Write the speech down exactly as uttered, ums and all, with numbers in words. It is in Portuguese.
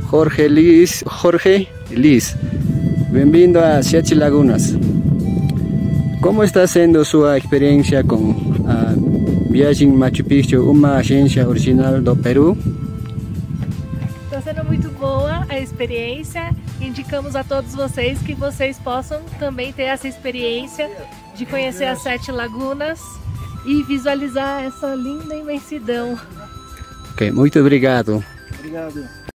Jorge Liz, Jorge Liz. Bem-vindo a Sete Lagunas. Como está sendo sua experiência com a viagem Machu Picchu, uma agência original do Peru? Está sendo muito boa a experiência. Indicamos a todos vocês que vocês possam também ter essa experiência de conhecer as Sete Lagunas e visualizar essa linda imensidão. Ok, muito obrigado. Obrigado.